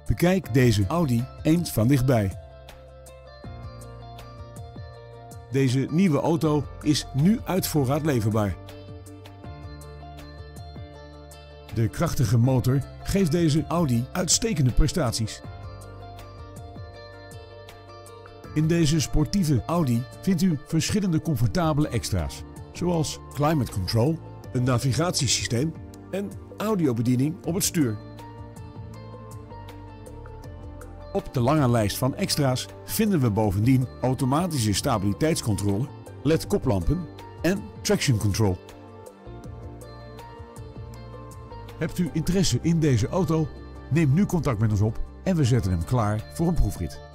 Bekijk deze Audi eens van dichtbij. Deze nieuwe auto is nu uit voorraad leverbaar. De krachtige motor geeft deze Audi uitstekende prestaties. In deze sportieve Audi vindt u verschillende comfortabele extra's, zoals climate control, een navigatiesysteem en audiobediening op het stuur. Op de lange lijst van extra's vinden we bovendien automatische stabiliteitscontrole, LED-koplampen en traction control. Hebt u interesse in deze auto? Neem nu contact met ons op en we zetten hem klaar voor een proefrit.